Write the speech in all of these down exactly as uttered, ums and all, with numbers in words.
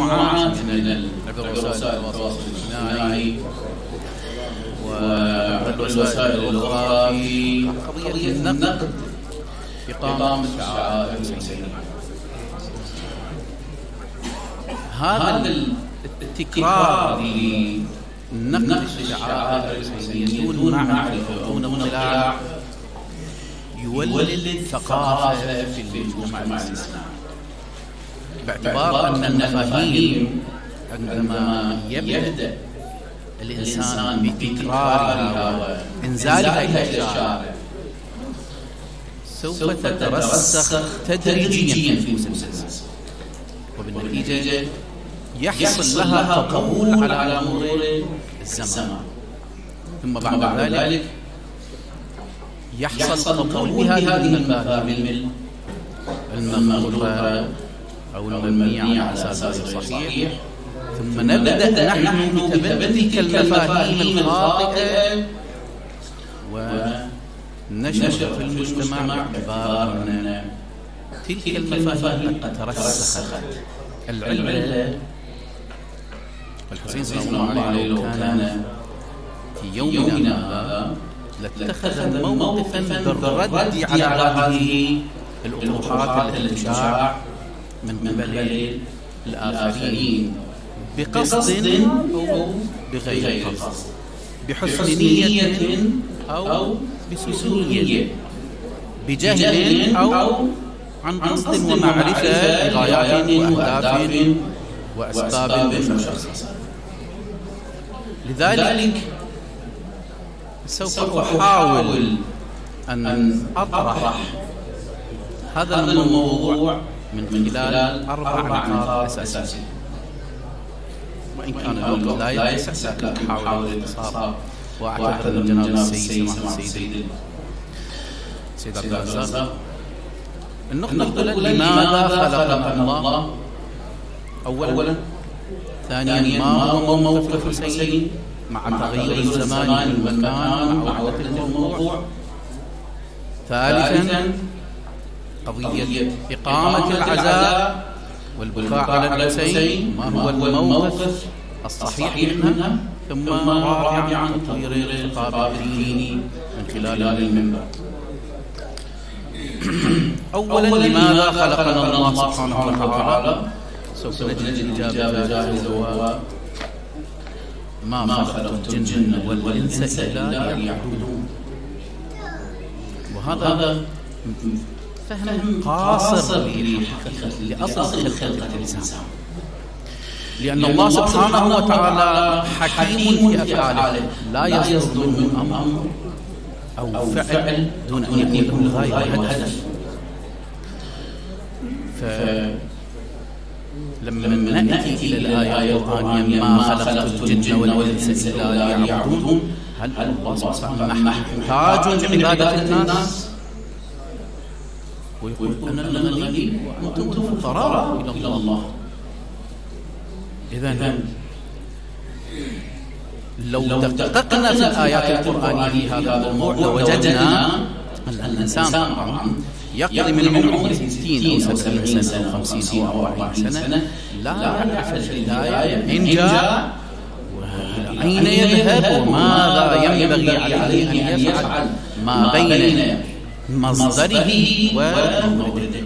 مجموعات من عبر وسائل التواصل الاجتماعي والوسائل الأخرى في قضية النقد في إقامة الشعائر الحسينية. هذا التكرار لنقد الشعائر الحسينية دون معرفة ودون اطلاع يولد ثقافة في المجتمع الإسلامي، باعتبار أن المفاهيم عندما يبدأ الإنسان بتكرارها وإنزالها إلى الشارع سوف تترسخ تدريجيا في نفوس الناس، وبالنتيجة يحصل لها قبول على مرور الزمان، ثم بعد ذلك يحصل قبول بهذه المفاهيم المغلوطة أو المبنية على أساس غير صحيح، ثم نبدأ نحن بتبني تلك المفاهيم الخاطئة ونشر في المجتمع باعتبار أن تلك المفاهيم قد ترسخت. العلة الحسين صلى الله عليه وسلم كان في يومنا هذا لاتخذ موقفا بالرد على هذه الأطروحات التي تشاع من قبل الآخرين بقصد أو بغير قصد، بحسن نية أو بسوء نية، بجهل أو عن قصد ومعرفة لغايات وأهداف وأسباب مشخصة. لذلك سوف أحاول أن أطرح هذا الموضوع من خلال أربع نقاط أساسية، وإن كان الوقت لا يتسع لكن أحاول الاختصار، وأعتقد أن جناب السيد سماحة السيد سيد عبد الرزاق النقطة الأولى: لماذا خلقنا الله؟ أولا. ثانيا: ما هو موقف الحسين مع تغير الزمان والمكان مع وقت الموضوع؟ ثالثا: قضية إقامة العزاء والبكاء على الحسين، ما هو الموقف الصحيح منها؟ ثم رابعا: تطوير الخطاب الديني من خلال المنبر. أولا: لماذا خلقنا الله سبحانه وتعالى؟ سوف نجد الإجابة جاهزة، وهو ما خلقت الجن والإنس إلا ليعبدون. وهذا فهم قاصر لأصل خلقة الإنسان، لأن الله سبحانه وتعالى حكيم في أفعاله، لا يصدر منه أمر أو فعل دون أن يكون له غاية وهدف. فلما نأتي إلى الآية القرآنية ما خلقت الجن والإنس إلا ليعبدون، هل الله سبحانه محتاج لعبادة الناس؟ ويقول أنا الغني وأنتم الفقراء إلى الله. إذن لو دققنا في الآيات القرآنية في هذا الموضوع لوجدنا أن الإنسان طبعا يقضي من عمره ستين أو سبعين سنة أو خمسين أو أربعين سنة لا يعرف الهداية إن جاء أين يذهب وماذا ينبغي عليه أن يفعل ما بين مصدره ومورده.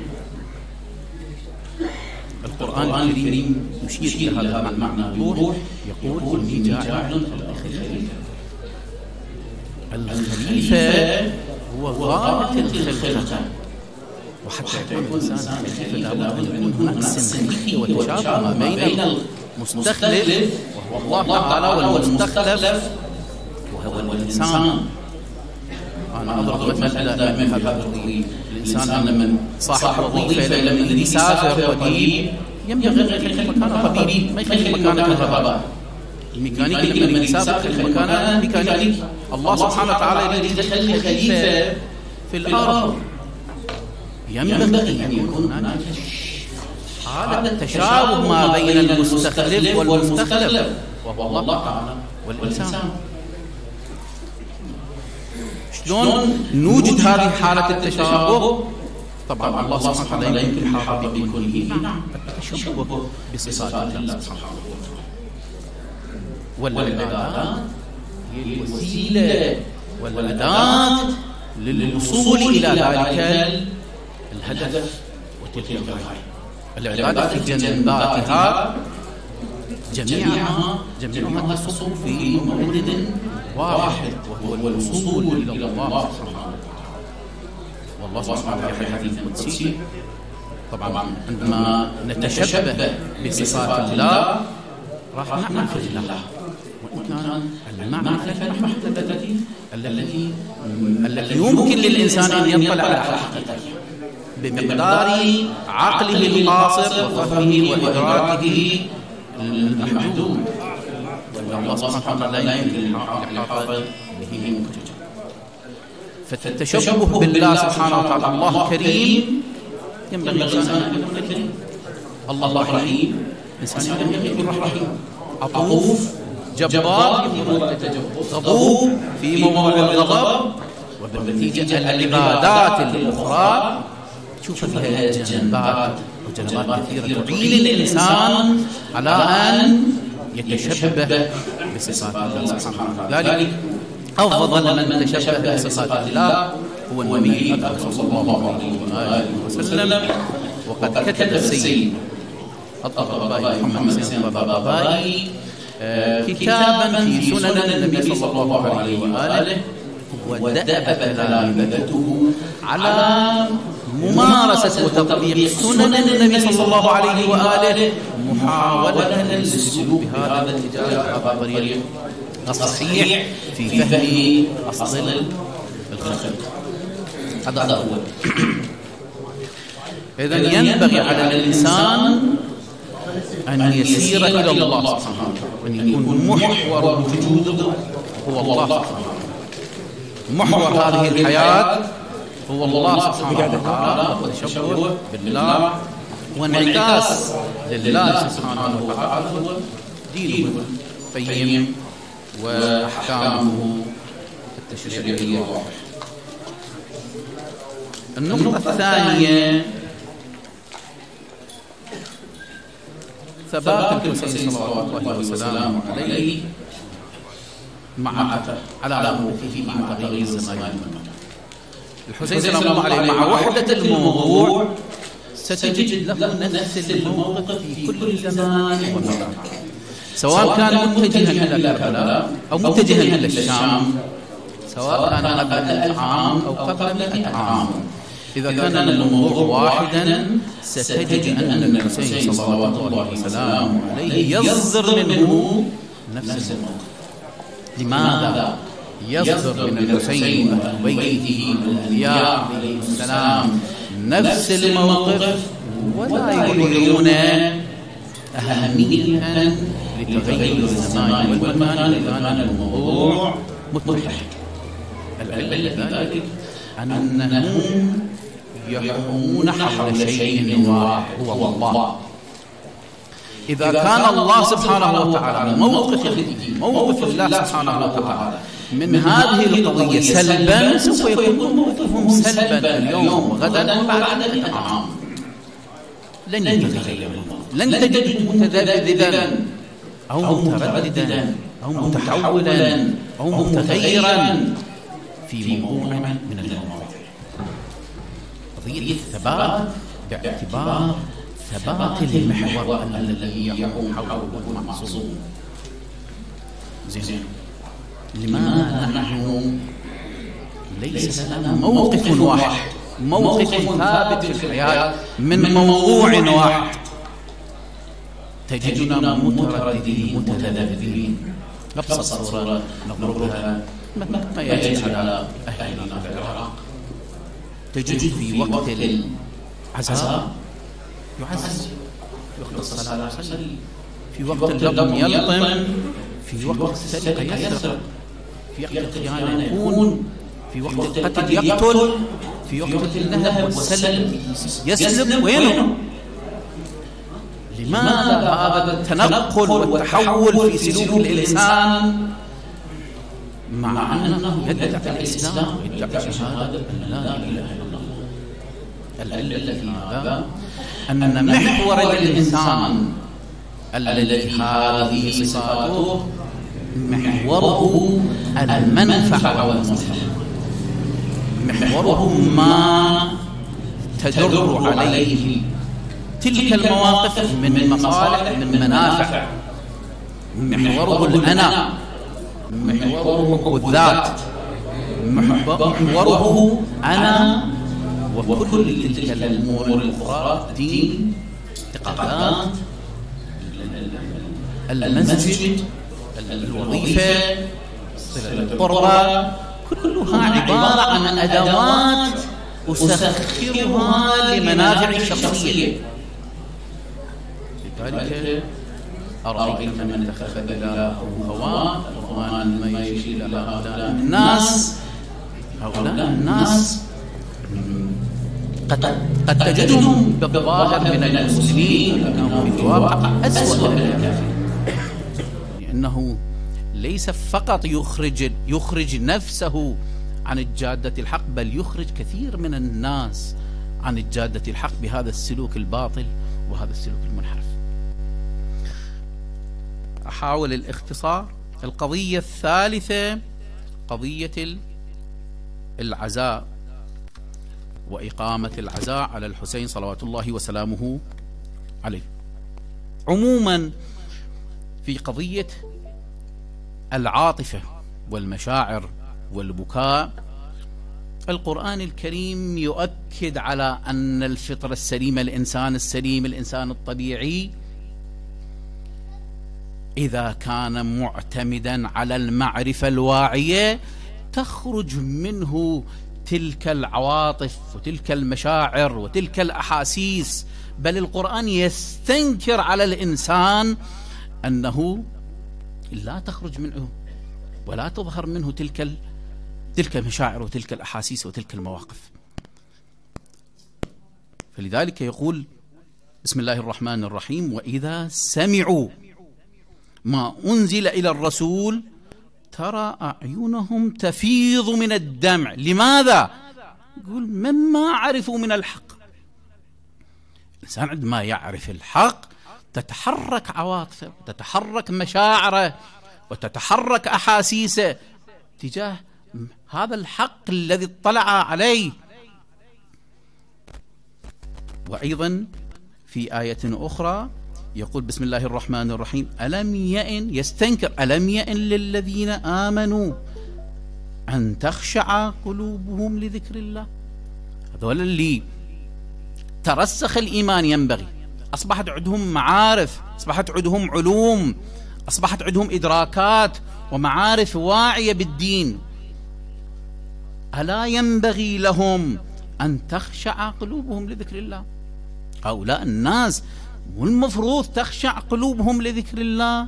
القرآن الكريم يشير إلى هذا المعنى بوضوح، يقول إني جاعل الخليفة هو غاية الخلقة، وحتى يكون الإنسان خليفة لابد أن يكون هناك سنخية وتشابه ما بين المستخلف وهو الله تعالى والمستخلف وهو الإنسان. أنا أضرب مثل دائما في هذا القضية: الإنسان لما صاحب وظيفة لما يسافر قديم ينبغي أن يخلي مكانه طبيب، ما يخلي مكانه كهرباء. الميكانيكي لما يسافر يخلي مكانه ميكانيكي. الله سبحانه وتعالى يريد يخلي خليفة في الأرض، ينبغي أن يكون هناك حالة تشابه ما بين المستخلف والمستخلف وهو الله تعالى والإنسان. شلون نوجد هذه حالة التشابه؟ طبعا الله سبحانه وتعالى يمكن الإحاطة بكله، نعم، التشبه بصفات الله سبحانه وتعالى. والعبادات هي الوسيلة والأداة للوصول إلى ذلك الهدف وتلك الغاية. العبادة في جنباتها جميعها جميعها تصب في مورد واحد، وهو الوصول إلى الله سبحانه. والله سبحانه وتعالى في الحديث القدسي طبعا عندما نتشبه بصفات الله راح نعرف الله، وإن كان المعرفة المحددة التي التي يمكن للإنسان أن يطلع على حقيقتها بمقدار عقله القاصر وفهمه وإدراكه المحدود. والله سبحانه وتعالى لا يمكن الإحاطة به مكتوب. فالتشبه بالله سبحانه وتعالى، الله كريم ينبغي الإنسان أن يكون كريم، الله رحيم الإنسان ينبغي أن يكون رحيم، عطوف جبار غضوب في موضوع الغضب. وبالنتيجة العبادات الأخرى تشوف فيها جنبات وجنبات كثيرة تعين الإنسان على أن يتشبه بصفات الله سبحانه وتعالى. ذلك أفضل من تشبه بصفات الله هو النبي صلى الله عليه وسلم. وقد كتب السيد الطبراني محمد حسين الطبراني كتابا في سنن النبي صلى الله عليه وآله، ودأب تلامذته على ممارسة وتطبيق سنن النبي صلى الله عليه وآله، محاولة للسلوك بهذا الاتجاه الطبري الصحيح في فهم أصل الخلق. هذا هو. إذن ينبغي على الإنسان أن يسير إلى الله سبحانه وتعالى، وأن يكون محور وجوده هو الله سبحانه وتعالى. محور هذه الحياة هو الله سبحانه وتعالى، والتشبه بالله وانعكاس لله سبحانه وتعالى هو دينه القيم وأحكامه التشريعية الواضحة. النقطة الثانية ثبات الحسين صلوات الله وسلامه عليه مع على موقفه مع تغيير الزمان والمكان. الحسين سلام الله عليه مع وحدة الموضوع ستجد له نفس الموقف في كل زمان ومكان، سواء كان متجها إلى كربلاء أو متجها إلى الشام، سواء كان قبل ألف عام أو قبل مئة عام. إذا كان الموضوع واحدا ستجد أن الحسين صلوات الله وسلامه عليه يصدر منه نفس الموقف. لماذا يصدر من الحسين وأهل بيته والأنبياء عليهم السلام نفس الموقف ولا يظهرون أهمية لتغير الزمان والمكان إذا كان الموضوع متحد؟ العلة ذلك أنهم يحومون حول شيء واحد هو الله. إذا كان الله سبحانه وتعالى موقف موقف الله سبحانه وتعالى من هذه القضية سلبا، سوف يكون موقفهم سلبا اليوم وغدا وبعد مئة عام. لن يتغير، لن تجد متذبذبا أو مترددا أو متحولا أو متغيرا في موضوع من المواضيع. قضية الثبات باعتبار ثبات المحور الذي يقوم حوله المعصوم. زين، لماذا نحن ليس لنا موقف واحد، موقف ثابت في الحياة من موضوع واحد؟ تجدنا مترددين متذبذبين. نبسط صورة نضربها ما يجري على أهلنا في العراق. تجد في وقت العزاء يعز، في وقت الصلاة يصلي، في وقت اللطم يلطم، في وقت السرقة يسرق، في وقت الخيانة يكون، في وقت القتل يقتل، في وقت النهب والسلب يسلب. وينه؟ لماذا هذا التنقل والتحول في سلوك الإنسان مع أنه يدعي الإسلام ويدعي شهادة أن لا إله إلا الله؟ العلة في هذا أن محور الإنسان الذي هذه صفاته محوره المنفعة والمصلحة، محوره ما تدر عليه تلك المواقف من مصالح من منافع، محوره الأنا، محوره الذات، محوره أنا وكل تلك الأمور الأخرى، الدين، اعتقادات، المسجد، الوظيفة، صلة القربى، كلها عبارة عن أدوات أسخرها لمنافع الشخصية. لذلك أرأيت من اتخذ إلهه هواه، القرآن ما يشير إلى هؤلاء الناس. هؤلاء الناس قد قد تجدهم بالظاهر من المسلمين، لكنهم في الواقع أسوأ من الكافرين، لأنه ليس فقط يخرج يخرج نفسه عن الجادة الحق، بل يخرج كثير من الناس عن الجادة الحق بهذا السلوك الباطل وهذا السلوك المنحرف. أحاول الاختصار. القضية الثالثة قضية العزاء وإقامة العزاء على الحسين صلوات الله وسلامه عليه. عموما في قضية العاطفة والمشاعر والبكاء، القرآن الكريم يؤكد على أن الفطرة السليمة، الإنسان السليم، الإنسان الطبيعي، إذا كان معتمدا على المعرفة الواعية تخرج منه تلك العواطف وتلك المشاعر وتلك الأحاسيس. بل القرآن يستنكر على الإنسان أنه لا تخرج منه ولا تظهر منه تلك تلك المشاعر وتلك الأحاسيس وتلك المواقف. فلذلك يقول بسم الله الرحمن الرحيم: وإذا سمعوا ما أنزل إلى الرسول ترى أعينهم تفيض من الدمع. لماذا؟ يقول مما عرفوا من الحق. الإنسان عندما يعرف الحق تتحرك عواطفه وتتحرك مشاعره وتتحرك أحاسيسه تجاه هذا الحق الذي اطلع عليه. وأيضا في آية أخرى يقول بسم الله الرحمن الرحيم: ألم يئن، يستنكر، ألم يئن للذين آمنوا أن تخشع قلوبهم لذكر الله. هذول اللي ترسخ الإيمان ينبغي، أصبحت عندهم معارف، أصبحت عندهم علوم، أصبحت عندهم إدراكات ومعارف واعية بالدين، ألا ينبغي لهم أن تخشع قلوبهم لذكر الله؟ هؤلاء الناس والمفروض تخشع قلوبهم لذكر الله.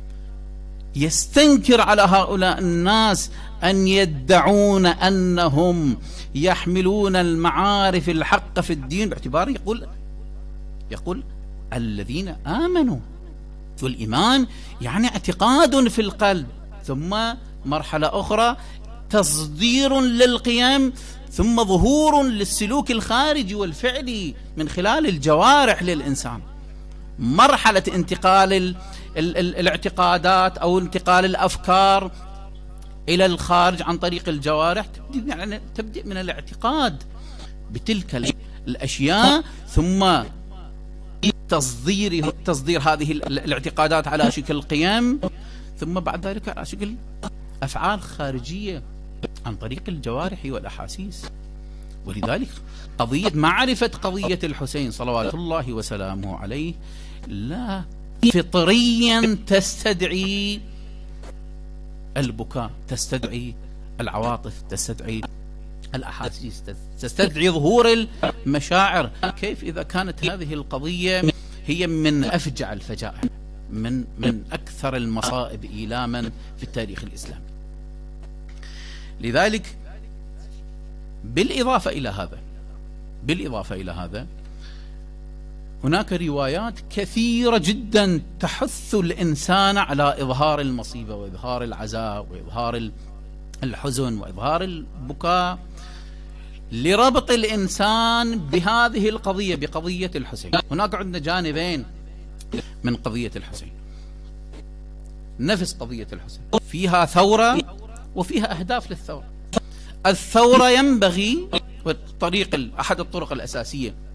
يستنكر على هؤلاء الناس أن يدعون أنهم يحملون المعارف الحق في الدين، باعتبار يقول يقول الذين آمنوا، والإيمان يعني اعتقاد في القلب، ثم مرحلة أخرى تصدير للقيم، ثم ظهور للسلوك الخارجي والفعلي من خلال الجوارح للإنسان. مرحلة انتقال ال ال ال الاعتقادات أو انتقال الأفكار إلى الخارج عن طريق الجوارح تبدأ يعني تبدأ من الاعتقاد بتلك الأشياء، ثم تصدير تصدير هذه الاعتقادات على شكل قيم، ثم بعد ذلك على شكل أفعال خارجية عن طريق الجوارح والأحاسيس. ولذلك قضية معرفة قضية الحسين صلوات الله وسلامه عليه لا فطريا تستدعي البكاء، تستدعي العواطف، تستدعي الأحاسيس، تستدعي ظهور المشاعر. كيف إذا كانت هذه القضية هي من أفجع الفجائع، من من أكثر المصائب إيلاما في التاريخ الإسلامي؟ لذلك بالإضافة إلى هذا بالإضافة إلى هذا هناك روايات كثيرة جدا تحث الإنسان على إظهار المصيبة وإظهار العزاء وإظهار الحزن وإظهار البكاء لربط الإنسان بهذه القضية، بقضية الحسين. هناك عندنا جانبين من قضية الحسين، نفس قضية الحسين فيها ثورة وفيها أهداف للثورة. الثورة ينبغي، والطريق أحد الطرق الأساسية